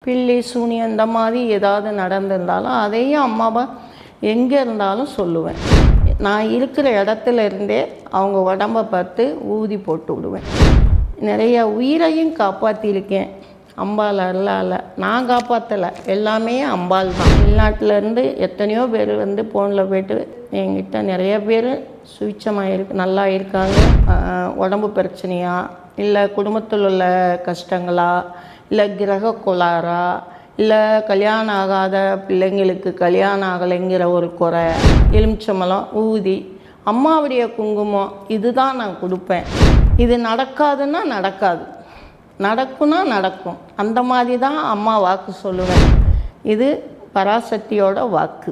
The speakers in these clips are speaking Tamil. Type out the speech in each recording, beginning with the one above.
பில்லி சூனியம் இந்த மாதிரி ஏதாவது நடந்திருந்தாலும் அதையும் அம்மாவை எங்கே இருந்தாலும் சொல்லுவேன். நான் இருக்கிற இடத்துல இருந்தே அவங்க உடம்பை பார்த்து ஊதி போட்டு விடுவேன். நிறைய உயிரையும் காப்பாற்றியிருக்கேன் அம்பாள் அருளால். நான் காப்பாற்றலை, எல்லாமே அம்பாள் தான். வெளிநாட்டிலேருந்து எத்தனையோ பேர் வந்து ஃபோனில் போய்ட்டு என்கிட்ட நிறைய பேர் சுவிச்சமாக நல்லா இருக்காங்க. உடம்பு பிரச்சனையா, இல்லை குடும்பத்தில் உள்ள கஷ்டங்களா, இல்லை கிரக கோளாறா, இல்லை கல்யாணம் ஆகாத பிள்ளைங்களுக்கு கல்யாணம் ஆகலைங்கிற ஒரு குறை, எலுமிச்சம்பழம், ஊதி, அம்மாவுடைய குங்குமம், இதுதான் நான் கொடுப்பேன். இது நடக்காதுன்னா நடக்காது, நடக்கும்னா நடக்கும். அந்த மாதிரி தான் அம்மா வாக்கு சொல்லுவேன். இது பராசக்தியோட வாக்கு.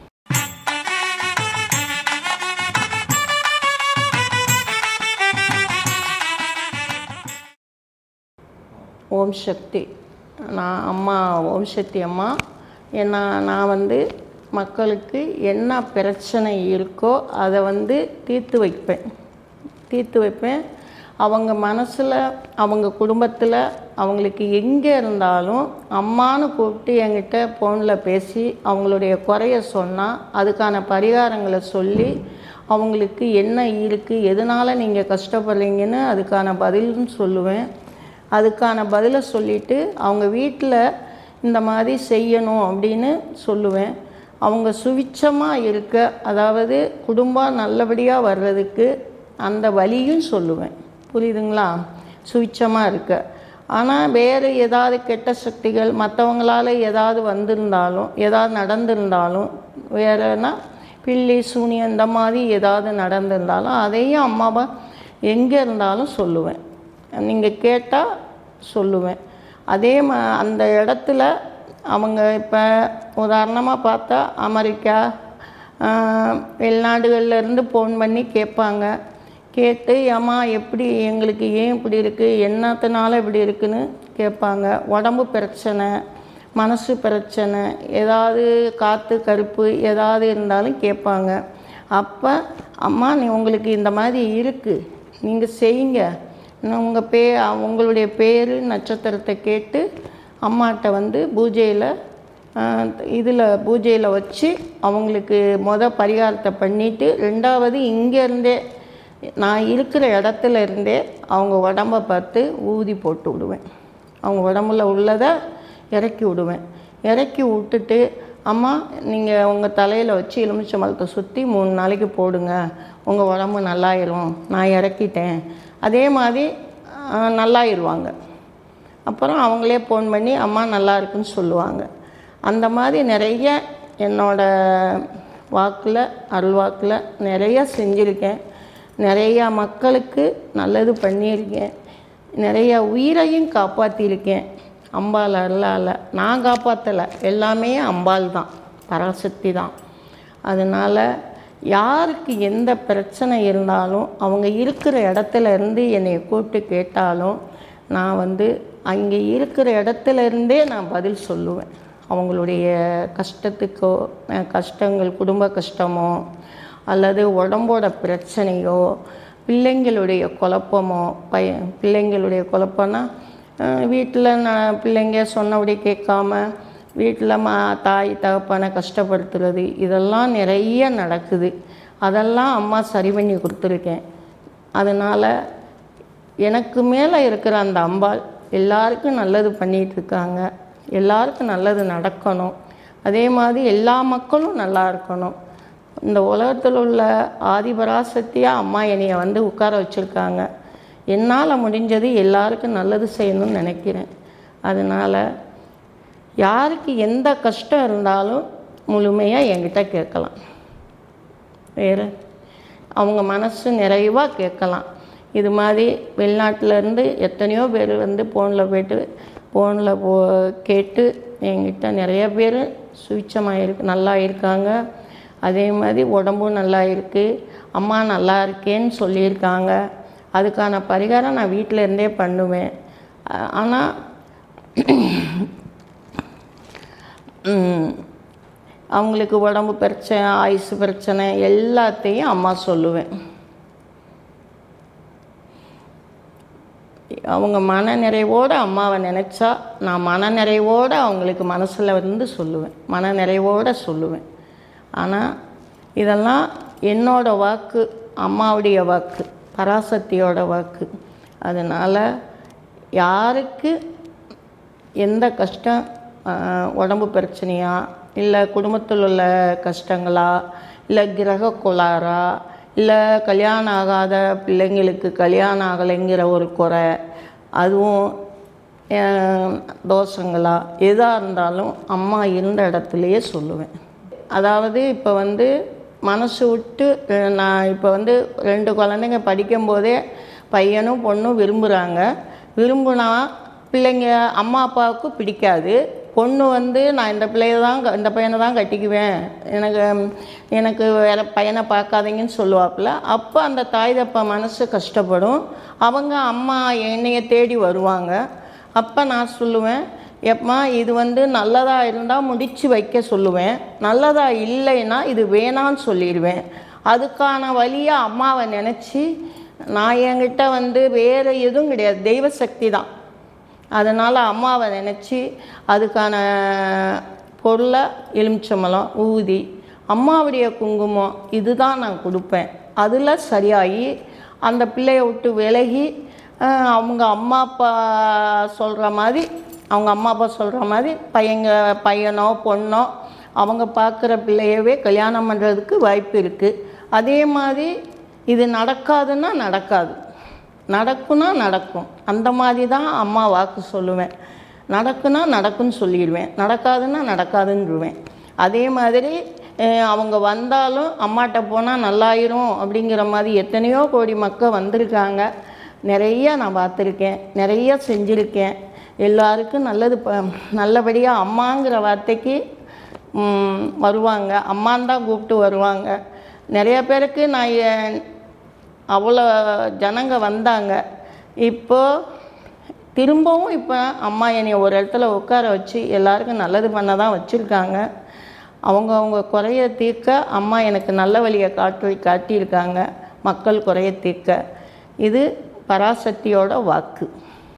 ஓம் சக்தி. நான் அம்மா ஓம் சக்தி அம்மா. ஏன்னா நான் வந்து மக்களுக்கு என்ன பிரச்சனை இருக்கோ அதை வந்து தீர்த்து வைப்பேன். அவங்க மனசில், அவங்க குடும்பத்தில், அவங்களுக்கு எங்கே இருந்தாலும் அம்மானு கூப்பிட்டு என்கிட்ட ஃபோனில் பேசி அவங்களுடைய குறைய சொன்னால் அதுக்கான பரிகாரங்களை சொல்லி அவங்களுக்கு என்ன இருக்குது, எதனால் நீங்கள் கஷ்டப்படுறீங்கன்னு அதுக்கான பதில்னு சொல்லுவேன். அதுக்கான பதிலை சொல்லிவிட்டு அவங்க வீட்டில் இந்த மாதிரி செய்யணும் அப்படின்னு சொல்லுவேன். அவங்க சுவிச்சமாக இருக்க, அதாவது குடும்பம் நல்லபடியாக வர்றதுக்கு அந்த வழியும் சொல்லுவேன். புரியுதுங்களா? சுவிச்சமாக இருக்க. ஆனால் வேறு ஏதாவது கெட்ட சக்திகள் மற்றவங்களால் ஏதாவது வந்திருந்தாலும், ஏதாவது நடந்திருந்தாலும், வேறுனா பில்லி சூனியம் இந்த மாதிரி ஏதாவது நடந்திருந்தாலும் அதையும் அம்மாவை எங்கே இருந்தாலும் சொல்லுவேன். நீங்கள் கேட்டால் சொல்லுவேன். அதே அந்த இடத்துல அவங்க இப்போ உதாரணமாக பார்த்தா அமெரிக்கா, வெளிநாடுகள்லேருந்து ஃபோன் பண்ணி கேட்பாங்க. கேட்டு அம்மா எப்படி, எங்களுக்கு ஏன் இப்படி இருக்குது, என்னத்தினால இப்படி இருக்குதுன்னு கேட்பாங்க. உடம்பு பிரச்சனை, மனசு பிரச்சனை, ஏதாவது காற்று கருப்பு ஏதாவது இருந்தாலும் கேட்பாங்க. அப்போ அம்மா உங்களுக்கு இந்த மாதிரி இருக்குது, நீங்கள் செய்யுங்க, உங்களுடைய பேர் நட்சத்திரத்தை கேட்டு அம்மாட்ட வந்து பூஜையில் வச்சு அவங்களுக்கு பரிகாரத்தை பண்ணிவிட்டு, ரெண்டாவது இங்கேருந்தே நான் இருக்கிற இடத்துல இருந்தே அவங்க உடம்பை பார்த்து ஊதி போட்டு விடுவேன். அவங்க உடம்புல உள்ளதை இறக்கி விடுவேன். இறக்கி விட்டுட்டு, அம்மா நீங்கள் உங்கள் தலையில் வச்சு எலுமிச்சம்பழத்தை சுற்றி 3 நாளைக்கு போடுங்க, உங்கள் உடம்பு நல்லாயிரும், நான் இறக்கிட்டேன். அதே மாதிரி நல்லாயிருவாங்க. அப்புறம் அவங்களே ஃபோன் பண்ணி அம்மா நல்லா இருக்குன்னு சொல்லுவாங்க. அந்த மாதிரி நிறைய என்னோடய வாக்கில், அருள்வாக்கில் நிறைய செஞ்சுருக்கேன். நிறையா மக்களுக்கு நல்லது பண்ணியிருக்கேன். நிறைய உயிரையும் காப்பாற்றியிருக்கேன் அம்பாள் அருளால். நான் காப்பாற்றலை, எல்லாமே அம்பாள் தான், பராசக்தி தான். அதனால் யாருக்கு எந்த பிரச்சனை இருந்தாலும் அவங்க இருக்கிற இடத்துல இருந்து என்னை கூப்பிட்டு கேட்டாலும் நான் வந்து அங்கே இருக்கிற இடத்துல இருந்தே நான் பதில் சொல்லுவேன். அவங்களுடைய கஷ்டத்துக்கோ, கஷ்டங்கள் குடும்ப கஷ்டமோ, அல்லது உடம்போட பிரச்சனையோ, பிள்ளைங்களுடைய குழப்பமோ, பிள்ளைங்களுடைய குழப்பம்னா வீட்டில் பிள்ளைங்க சொன்னபடி கேட்காம வீட்டில் தாய் தகப்பனை கஷ்டப்படுத்துறது, இதெல்லாம் நிறைய நடக்குது. அதெல்லாம் அம்மா சரி பண்ணி கொடுத்துருக்கேன். அதனால் எனக்கு மேலே இருக்கிற அந்த அம்பாள் எல்லாருக்கும் நல்லது பண்ணிகிட்ருக்காங்க. எல்லாருக்கும் நல்லது நடக்கணும். அதே மாதிரி எல்லா மக்களும் நல்லா இருக்கணும். இந்த உலகத்தில் உள்ள ஆதிபராசக்தியாக அம்மா என்னையை வந்து உட்கார வச்சுருக்காங்க. என்னால் முடிஞ்சது எல்லாருக்கும் நல்லது செய்யணும்னு நினைக்கிறேன். அதனால் யாருக்கு எந்த கஷ்டம் இருந்தாலும் முழுமையாக என்கிட்ட கேட்கலாம். வேறு அவங்க மனசு நிறைவாக கேட்கலாம். இது மாதிரி வெளிநாட்டிலேருந்து எத்தனையோ பேர் வந்து ஃபோனில் கேட்டு என்கிட்ட நிறைய பேர் சுவிச்சமாக நல்லா இருக்காங்க. அதே மாதிரி உடம்பும் நல்லா இருக்குது, அம்மா நல்லா இருக்கேன்னு சொல்லியிருக்காங்க. அதுக்கான பரிகாரம் நான் வீட்டில் இருந்தே பண்ணுவேன். ஆனால் அவங்களுக்கு உடம்பு பிரச்சனை, ஆயுசு பிரச்சனை எல்லாத்தையும் அம்மா சொல்லுவேன். அவங்க மனநிறைவோடு அம்மாவை நினச்சா நான் மனநிறைவோடு அவங்களுக்கு மனசில் வந்து சொல்லுவேன், மனநிறைவோடு சொல்லுவேன். ஆனால் இதெல்லாம் என்னோட வாக்கு, அம்மாவுடைய வாக்கு, பராசக்தியோட வாக்கு. அதனால் யாருக்கு எந்த கஷ்டம், உடம்பு பிரச்சனையா, இல்லை குடும்பத்தில் உள்ள கஷ்டங்களா, இல்லை கிரக கோளாறா, இல்லை கல்யாணம் ஆகாத பிள்ளைங்களுக்கு கல்யாணம் ஆகலைங்கிற ஒரு குறை, அதுவும் தோஷங்களா, எதாக இருந்தாலும் அம்மா இருந்த இடத்துலையே சொல்லுவேன். அதாவது இப்போ வந்து மனசு விட்டு நான் இப்போ வந்து 2 குழந்தைங்க படிக்கும்போதே பையனும் பொண்ணும் விரும்புனா பிள்ளைங்க அம்மா அப்பாவுக்கு பிடிக்காது. பொண்ணு வந்து நான் இந்த பையனை தான் கட்டிக்குவேன், எனக்கு வேறு பையனை பார்க்காதீங்கன்னு சொல்லுவாப்புல. அப்போ அந்த தாய் தப்பா மனசு கஷ்டப்படும். அவங்க அம்மா என்னைய தேடி வருவாங்க. அப்போ நான் சொல்லுவேன், எப்பா இது வந்து நல்லதாக இருந்தால் முடித்து வைக்க சொல்லுவேன், நல்லதாக இல்லைன்னா இது வேணான்னு சொல்லிடுவேன். அதுக்கான வழியை அம்மாவை நினச்சி நான் என்கிட்ட வந்து வேறு எதுவும் கிடையாது, தெய்வ சக்தி தான். அதனால் அம்மாவை நினச்சி அதுக்கான பொருளை எலுமிச்சம்பழம், ஊதி, அம்மாவுடைய குங்குமம் இதுதான் நான் கொடுப்பேன். அதில் சரியாகி அந்த பிள்ளையை விட்டு விலகி அவங்க அம்மா அப்பா சொல்கிற மாதிரி பையனோ பொண்ணோ அவங்க பார்க்குற பிள்ளையவே கல்யாணம் பண்ணுறதுக்கு வாய்ப்பு இருக்குது. அதே மாதிரி இது நடக்காதுன்னா நடக்காது, நடக்குன்னா நடக்கும். அந்த மாதிரி தான் அம்மா வாக்கு சொல்லுவேன். நடக்குன்னா நடக்குன்னு சொல்லிடுவேன், நடக்காதுன்னா நடக்காதுன்னுருவேன். அதே மாதிரி அவங்க வந்தாலும் அம்மாட்ட போனால் நல்லாயிரும் அப்படிங்கிற மாதிரி எத்தனையோ கோடி மக்கள் வந்திருக்காங்க. நிறைய நான் பார்த்துருக்கேன், நிறைய செஞ்சுருக்கேன். எல்லாருக்கும் நல்லபடியாக அம்மாங்கிற வார்த்தைக்கு வருவாங்க, அம்மான்னு தான் கூப்பிட்டு வருவாங்க. நிறைய பேருக்கு நான் அவ்வளோ ஜனங்க வந்தாங்க. திரும்பவும் இப்போ அம்மா என்னை ஒரு இடத்துல உட்கார வச்சு எல்லாருக்கும் நல்லது பண்ண தான் வச்சுருக்காங்க. அவங்க குறைய தீர்க்க அம்மா எனக்கு நல்ல வழியை காட்டியிருக்காங்க, மக்கள் குறைய தீர்க்க. இது பராசக்தியோட வாக்கு.